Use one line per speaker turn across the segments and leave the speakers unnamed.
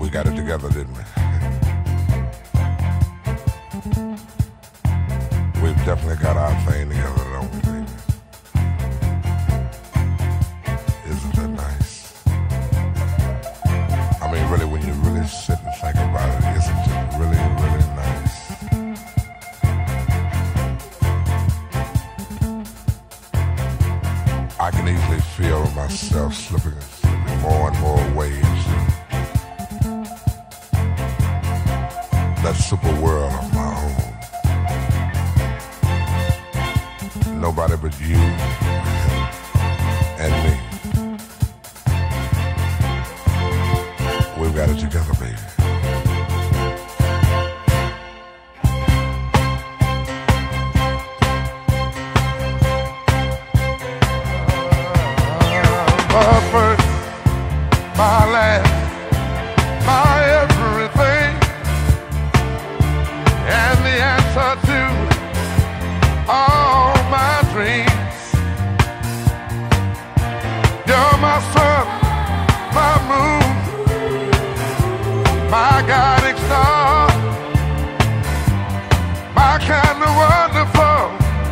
We got it together, didn't we? We've definitely got our thing together, don't we, baby? Isn't that nice? I mean, really, when you really sit and think about it, isn't it really, really nice? I can easily feel myself slipping more and more waves in that super world of my own. Nobody but you and me. We've got it together, baby. My first, my last, my everything, and the answer to all my dreams. You're my sun, my moon, my guiding star, my kind of wonderful.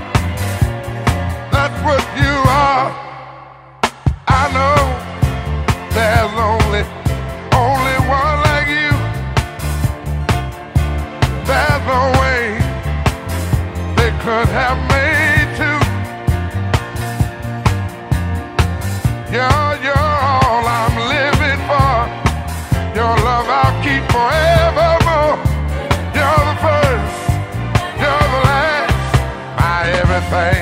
That's what you are. I know there's only one like you. There's no way they could have made two. You're all I'm living for. Your love I'll keep forevermore. You're the first, you're the last, my everything.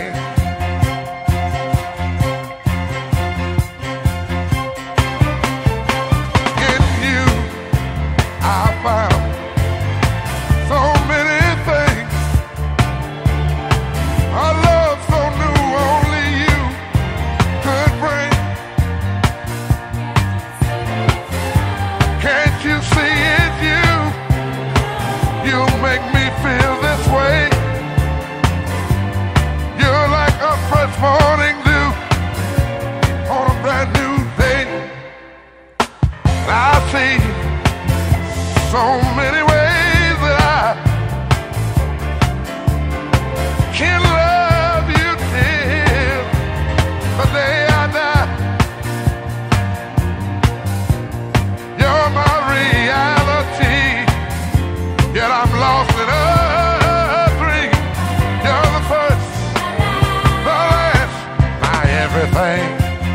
Morning dew on a brand new day. I see so many ways that I can love you till the day I die. You're my reality, yet I'm lost in a dream. You're the first, everything.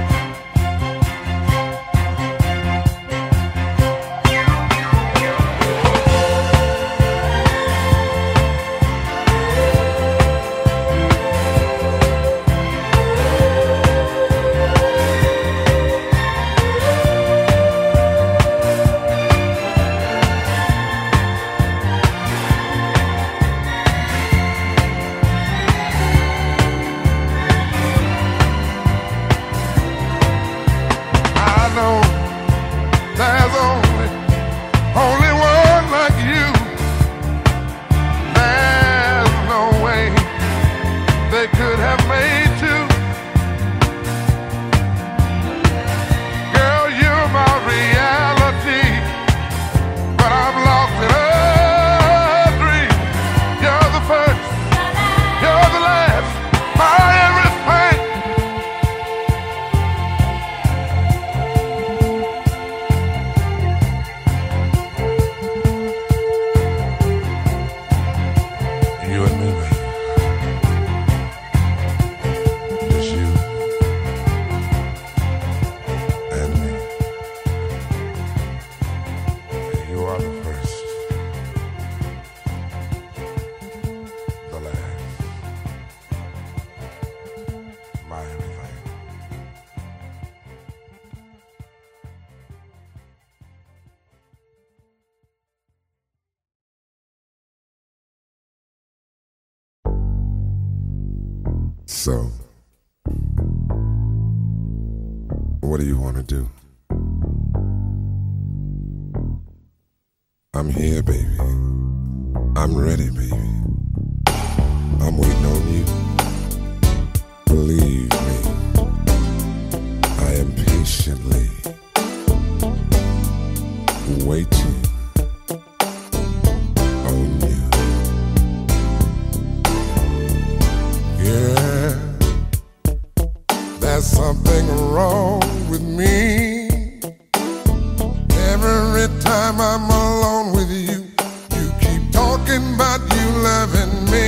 There's only one like you. There's no way they could have made two. Girl, you're my reality, but I'm lost in a dream. You're the first, you're the last, my everything. You and me, baby. Just you and me. You are the first, the last, my everything. So, what do you want to do? I'm here, baby. I'm ready, baby. I'm waiting on you. Believe me, I am patiently waiting. every time I'm alone with you, you keep talking about you loving me.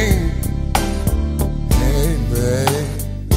Hey, babe,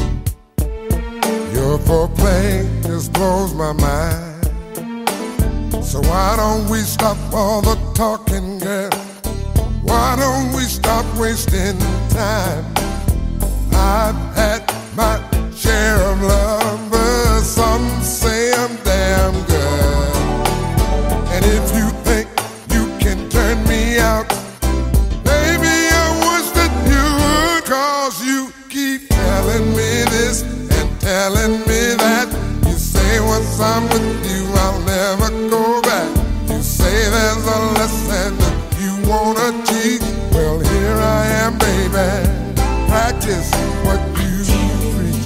your foreplay just blows my mind. So why don't we stop all the talking, girl? Why don't we stop wasting time? I've had my share of lovers, some say I'm damn good. And if you think you can turn me out, baby, I wish that you would, 'cause you keep telling me this and telling me that. You say once I'm with you, I'll never go back. You say there's a lesson that you wanna teach. Well, here I am, baby, practice what you preach.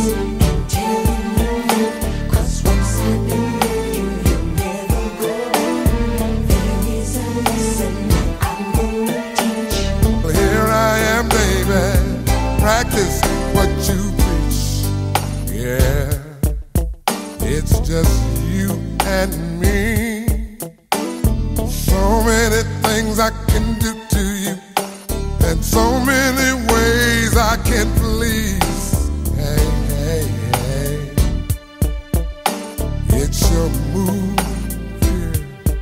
Well, here I am, baby, practice what you preach. Yeah, it's just you and me. So many things I can do to you, and so many ways I can please. Hey, hey, hey, it's your move here.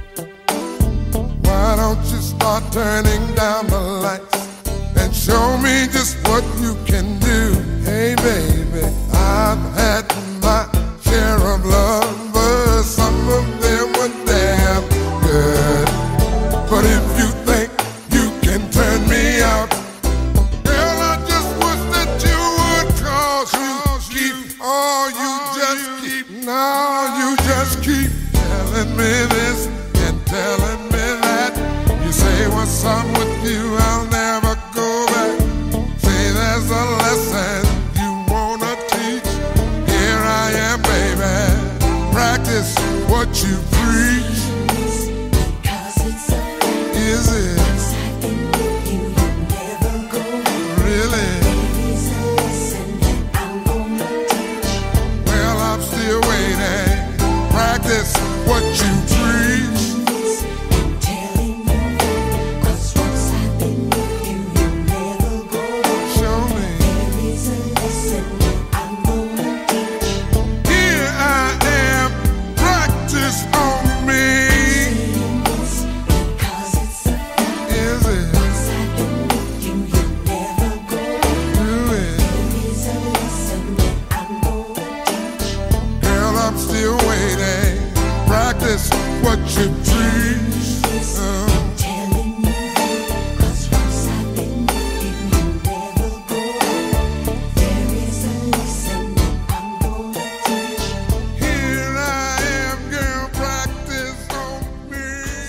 Why don't you start turning down the lights and show me just what you can do? Hey, baby, I've had my share of lovers, some of them were damn good. But if you think you can turn me out, girl, I just wish that you would, 'cause you keep, oh, you just keep, no, you just keep telling me this and telling me that. You say once I'm with you, I'll never go back. Say there's a lesson you wanna teach. Here I am, baby, practice what you preach. Is it? Really? Well, I'm still waiting. Practice what you preach. Show me. Here I am. Practice on me. Still waiting. Practice what you preach. Here I am, girl, practice on me.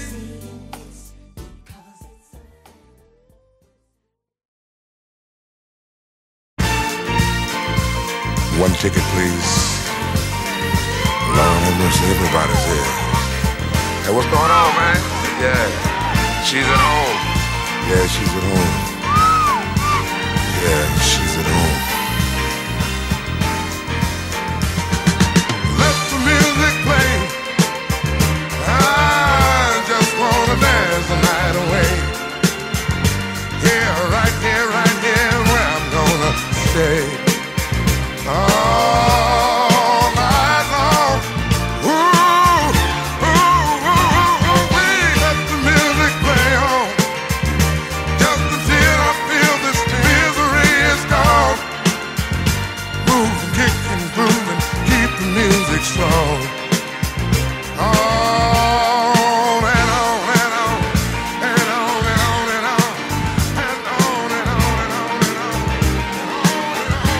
One ticket, please. Lord have mercy, everybody's here. Hey, what's going on, man? Yeah, she's at home. Yeah, she's at home. Yeah, she's at home.
Let the music play. I just wanna dance the night away. Here, right here, where I'm gonna stay. All night long. Let the music play on. Just until I feel this misery is gone. Move, kick and groove and keep the music strong. On and on and on and on and on and on and on and on and on and on.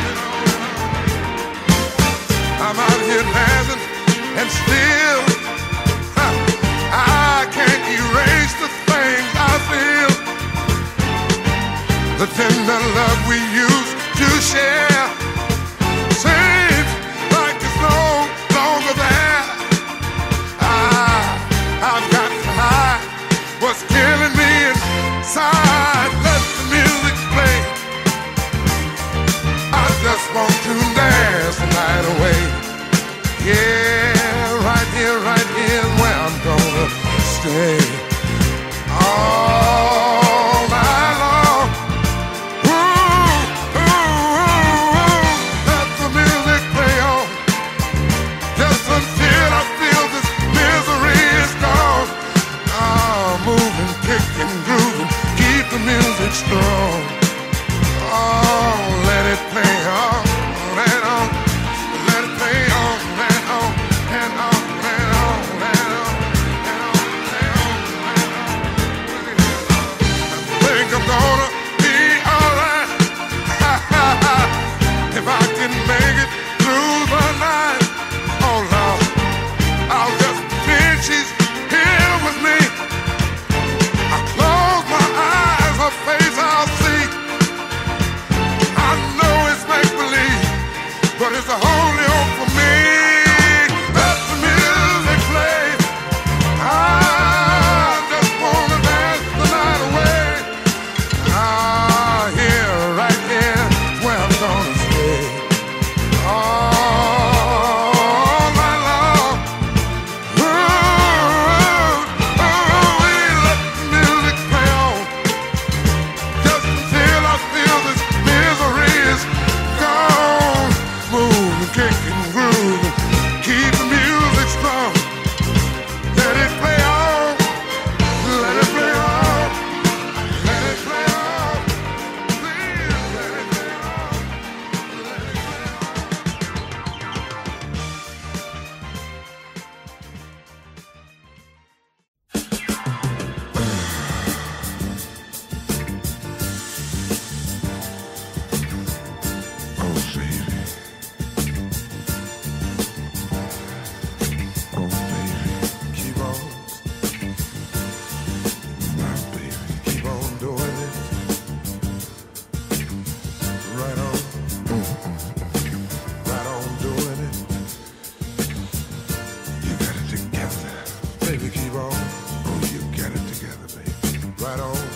right on.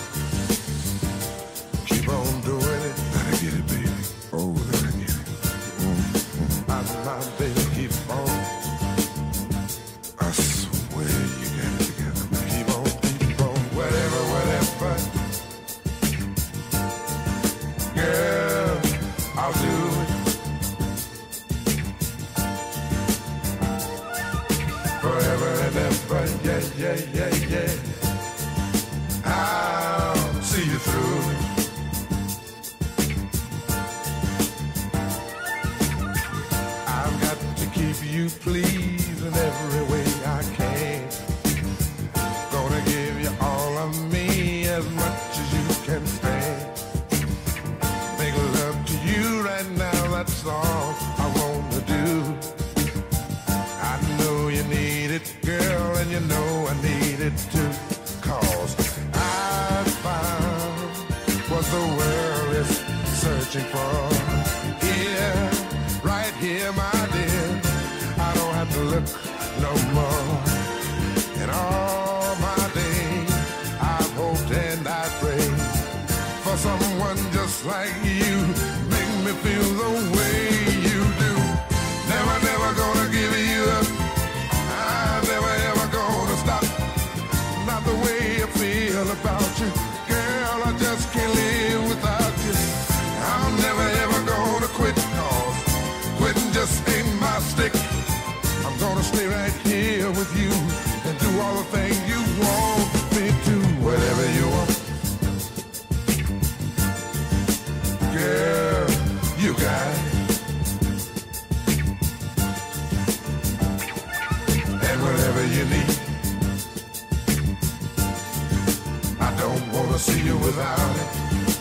Keep on doing it.
Gotta get it, baby. Oh, gotta get it.
My baby, keep on.
I swear you got it together, man.
Keep on, whatever, whatever. Girl, I'll do it. Forever and ever, yeah, yeah, yeah, yeah. I'll see you through. I've got to keep you pleased in every way I can. Gonna give you all of me as much as you can stand. Make love to you right now, that's all I wanna do. I know you need it, girl, and you know I need it too. 'Cause I found what the world is searching for. Here, right here, my dear, I don't have to look no more. In all my days, I've hoped and I prayed for someone just like you. Make me feel the way you do. Never, never gonna give you up. I'm never, ever gonna stop. Not the way I feel about you. Girl, I just can't live without you. I'm never, ever gonna quit, 'cause quitting just ain't my stick. I'm gonna stay right here with you and do all the things you want me to. Whatever you want. Girl, you got it. And whatever you need. I don't wanna see you without it.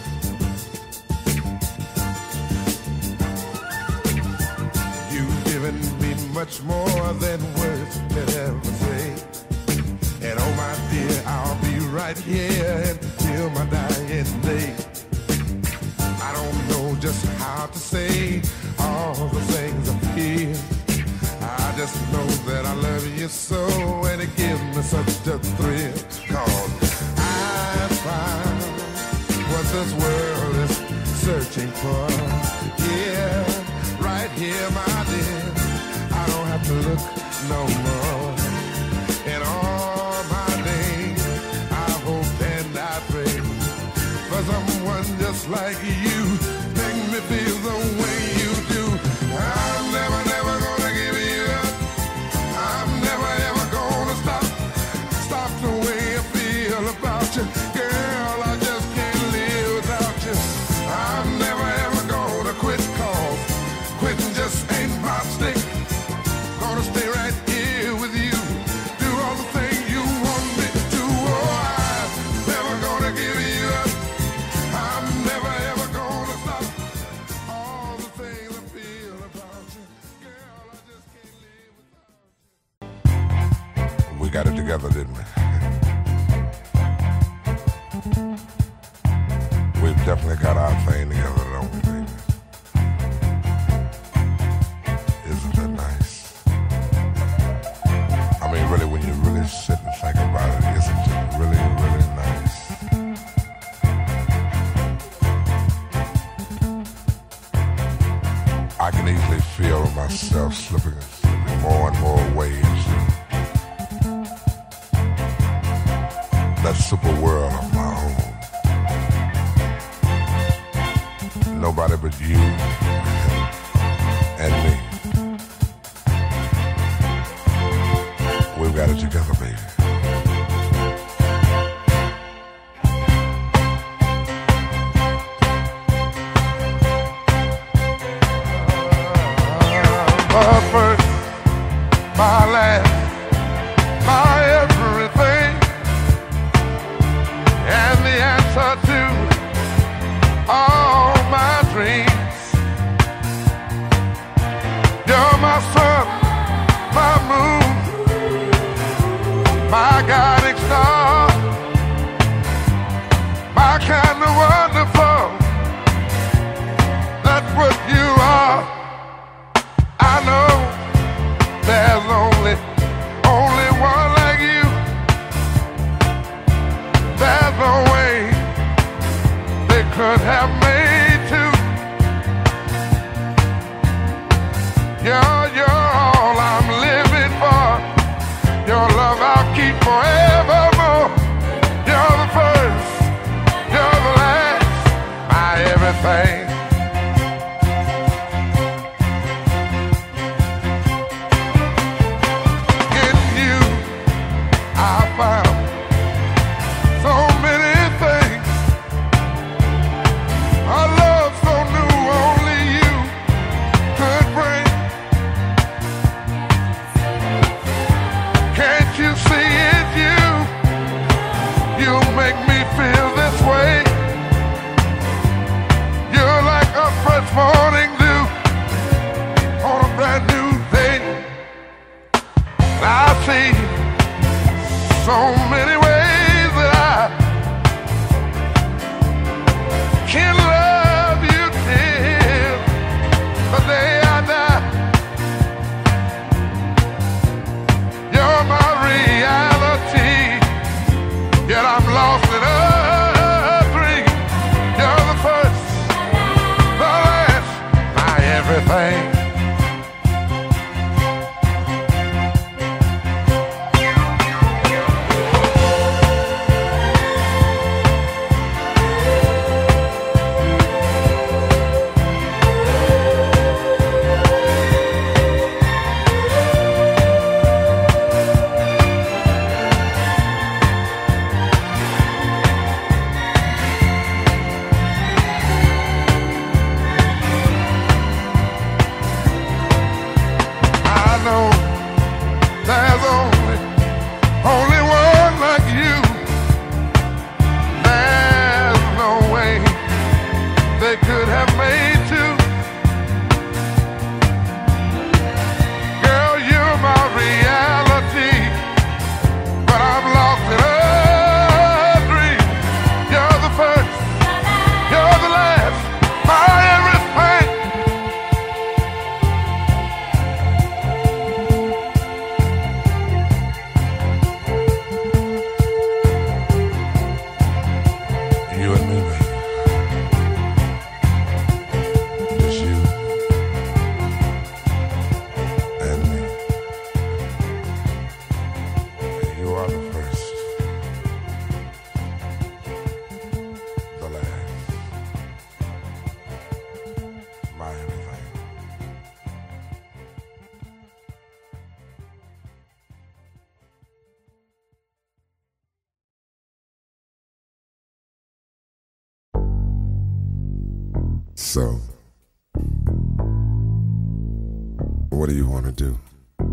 You've given me much more than words can ever say. And oh my dear, I'll be right here until my dying day. I don't know just how to say all the things I feel. I just know that I love you so, and it gives me such a thrill. 'Cause I found what this world is searching for. Yeah, right here, my dear, I don't have to look no more. In all my days, I hope and I pray for someone just like you. Make me feel the way you do. I'm never, never gonna give you up. I'm never, ever gonna stop the way I feel about you. Girl, I just can't live without you. I'm never, ever gonna quit, 'cause quitting just ain't my stick. Gonna stay right here with you. Do all the things you want me to. Oh, I'm never gonna give you up. I'm never, ever gonna stop. All the things I feel about you. Girl, I just can't live without you.
We got it together, didn't we? We've definitely got our thing together, don't we, baby? Isn't that nice? I mean, really, when you really sit and think about it, isn't it really, really nice? I can easily feel myself slipping more and more ways in that super world of my own. Nobody but you and me. We've got it together, baby.
My first, my last, my everything, and the answer to all my dreams. You're my sun, my moon, my guiding star, my kind of wonderful. That's what you are. I know there's only one like you. There's no way. I found so many things. A love so new only you could bring. Can't you see it, you? You make me feel this way. You're like a fresh morning dew on a brand new day. I see so many ways that I can love you till the day I die. You're my reality, yet I'm lost in a dream. You're the first, the last, my everything. There's only one like you. There's no way they could have made two. Girl, you're my reality, but I'm lost in a dream. You're the first, you're the last, my everything. You and me, baby. Just you and me. You are the first, the last, my everything. So, what do you want to do?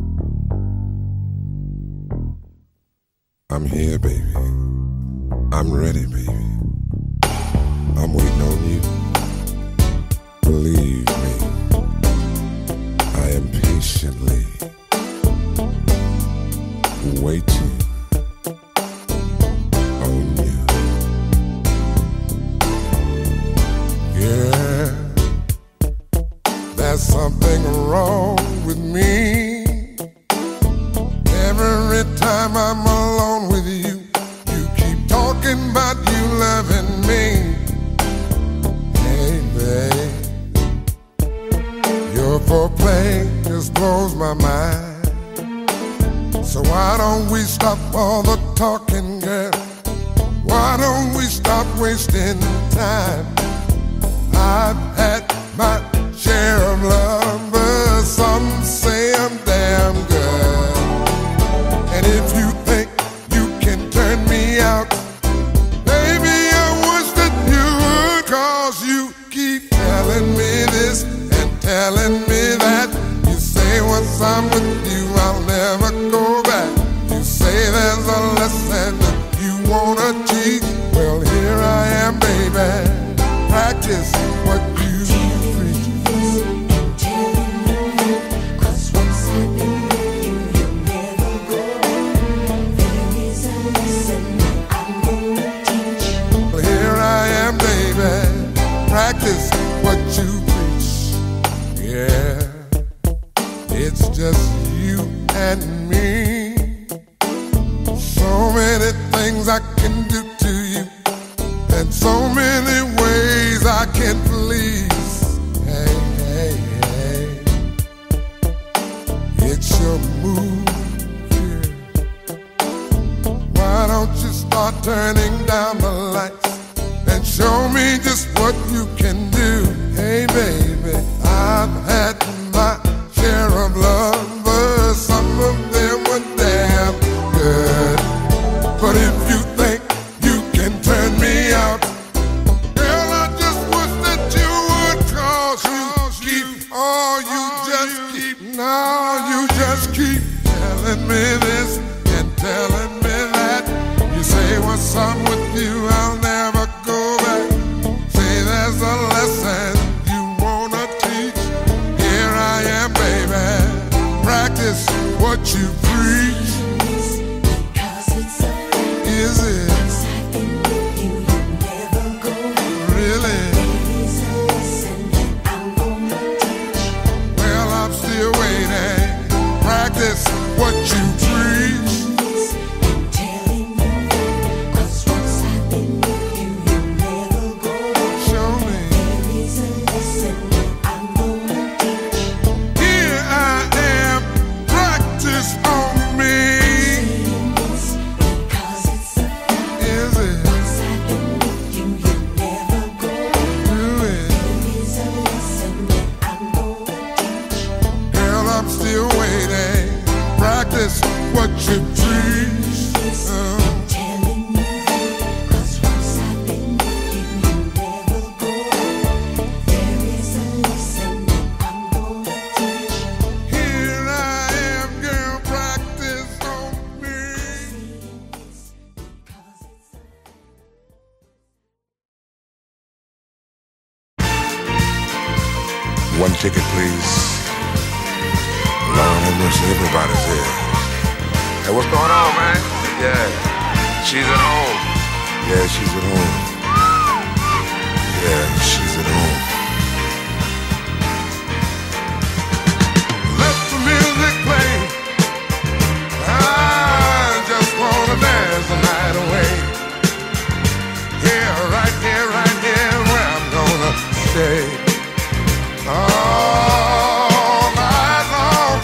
I'm here, baby. I'm ready, baby. I'm waiting on you. Believe me, I am patiently waiting on you. Yeah, there's something wrong with me. Every time I'm alone with you, you keep talking about you loving me. Hey, babe, your foreplay just blows my mind. So why don't we stop all the talking, girl? Why don't we stop wasting time? I've had my share of lovers, some say I'm damn good. And if you think you can turn me out, baby, I wish that you would. 'Cause you keep telling me this and telling me that. You say once I'm with you, I'll never go back. You say there's a lesson that you wanna teach. Well, here I am, baby. Practice what you preach. Well, here I am, baby. Practice what you preach. Yeah, it's just you and me. So many things I can do to you, and so many ways I can please. Hey, hey, hey, it's your move here. Why don't you start turning down the lights and show me just what you can do? Hey, baby, I've had my share of lovers. Some of them were damn good. But if you think you can turn me out, girl, I just wish that you would, 'cause you keep, oh, you just keep, now you just keep telling me this and telling me that. You say what's up with you, I'll never go back. Say there's a lesson you wanna teach. Here I am, baby, practice what you preach. Is it? Really? Well, I'm still waiting. Practice what you preach. Show me. Here I am. Practice on me. Still waiting. Practice what you preach.
Telling you, 'cause once I've been with you, you never go. There is a lesson that I'm gonna teach.
Here I am, girl, practice on me.
One ticket, please. Lord have mercy, everybody's here. Hey, what's going on, man? Yeah, she's at home. Yeah, she's at home. Yeah, she's at home.
Let the music play. I just wanna dance the night away. Right here, where I'm gonna stay. All night long.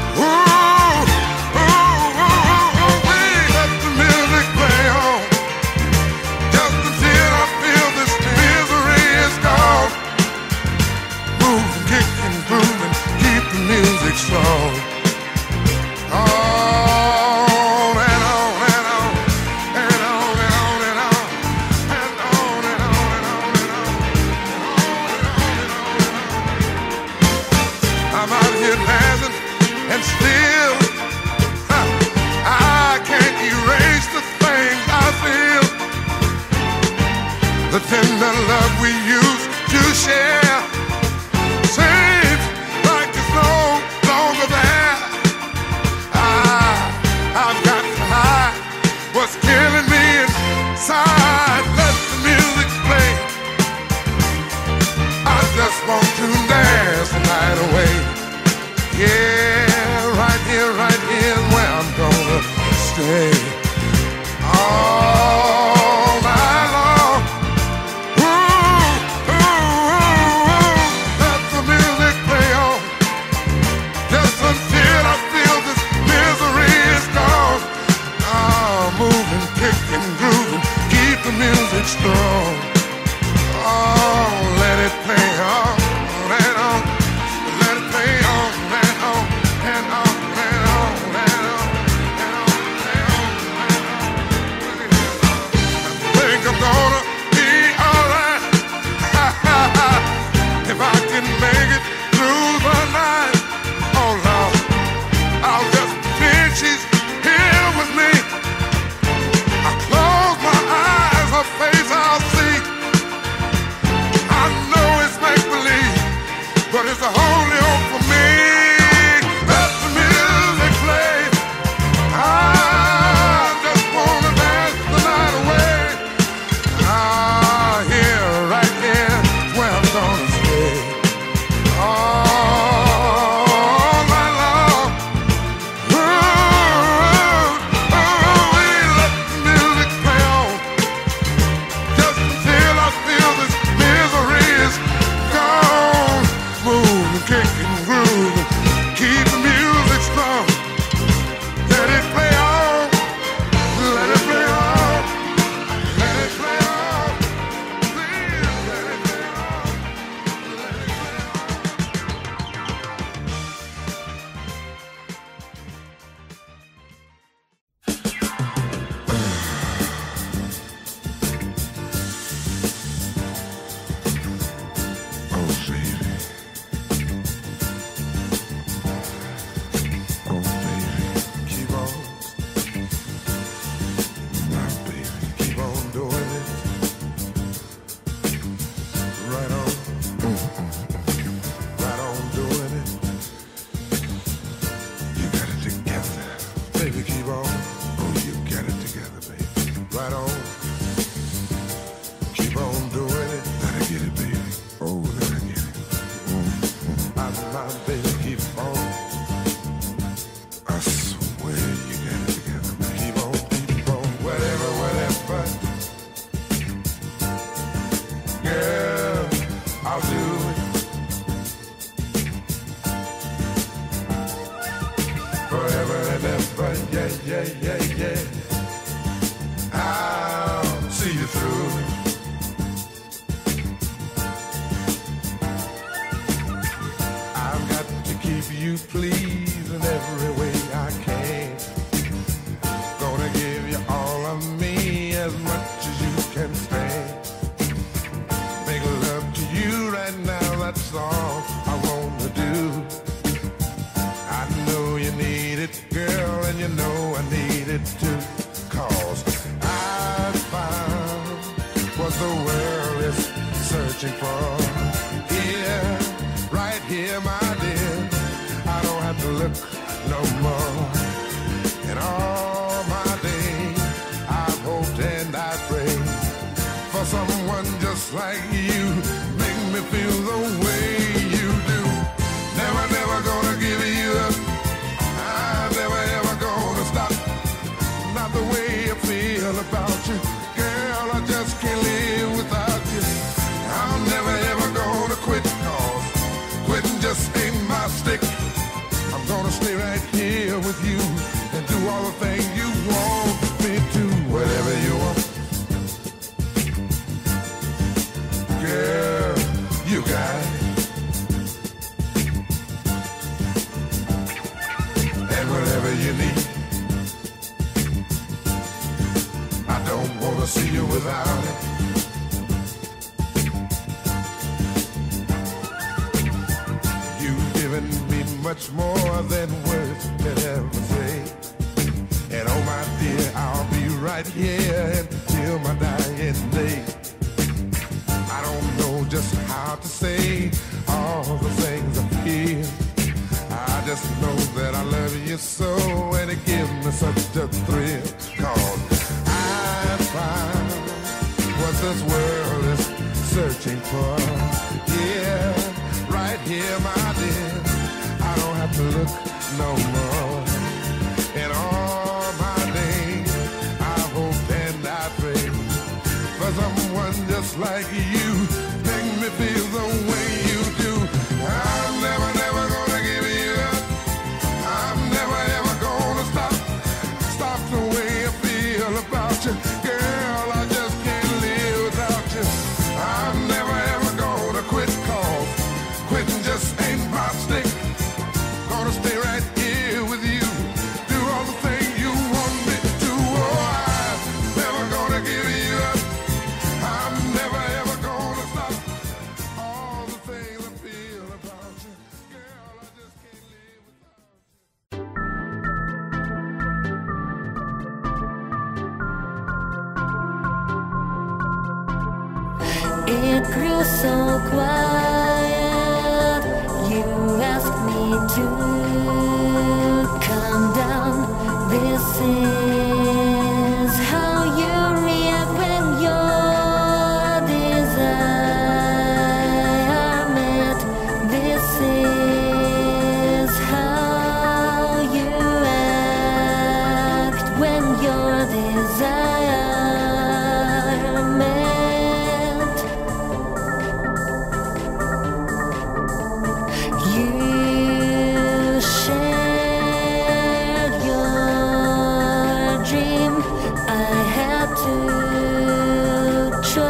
Let the music play on. Just until I feel this misery is gone. Moving, kicking, grooving, keep the music strong. On and on and on and on and on and on and on and on and on and on. I'm out here dancing and still I can't erase the things I feel. The tender love we used to share seems like it's no longer there. I've got to hide what's killing me inside. Let the music play. I just want to dance the night away. Yeah, right here where I'm gonna stay. All night long. Let the music play on. Just until I feel this misery is gone. Moving, kicking, grooving, keep the music strong. Oh, let it play on and on. Let it play on and on and on and on and on and on and on and on. I think I'm gonna be alright if I can make it through the night. Oh Lord, I'll just pretend she's here with me. I close my eyes, her face I'll see. Right on. Keep on doing it.
Let her get it, baby. Oh, let her get it.
My baby, keep on.
I swear you got it together, man.
Keep on. Whatever. Girl, I'll do it. Forever and ever, yeah. I'll see you through. I've got to keep you pleased in every way I can. Gonna give you all of me as much as you can stand. Make love to you right now, that's all I wanna do. I know you need it, girl, and you know I need it too. 'Cause I found what the world is searching for. Here, right here, my dear, I don't have to look no more. In all my days, I've hoped and I prayed for someone just like you. Make me feel the way you do. Never gonna give you up. I'm never ever gonna stop. Not the way I feel about you, girl, I just can't live without you. I'm never ever gonna quit, 'cause quitting just ain't my stick. I'm gonna stay right here with you and do all the things you want me to. Whatever you want, girl, you got it. And whatever you need, I don't wanna see you without it. You've given me much more than words can ever say. And oh my dear, I'll be right here until my dying day. I don't know just how to say all the things I feel. I just know that I love you so, and it gives me such a thrill. 'Cause I found what this world is searching for. Yeah, right here, my dear, I don't have to look no more. In all my days, I hope and I pray for someone just like you. Make me feel the way you do. I'm never gonna give you up. I'm never ever gonna stop the way I feel about you. Girl, I just can't live without you. I'm never ever gonna quit, 'cause quitting just ain't my stick. Gonna stay right here with you, do all the things you want me to. Oh, I'm never gonna give you up. I'm never ever gonna stop all the things I feel about you. Girl, I just can't live without you.
It grew so quiet. You asked me to calm down. This is how you react when your desire met. This is how you act when your desire met. You shared your dream. I had to choose.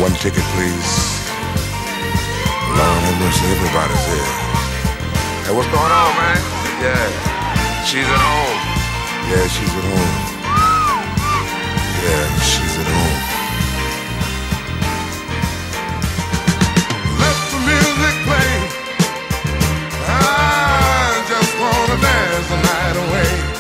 One ticket, please. Lord have mercy, everybody's here. Hey, what's going on, man? Yeah, she's at home. Yeah, she's at home. Yeah, she's at home.
Let the music play. I just wanna dance the night away.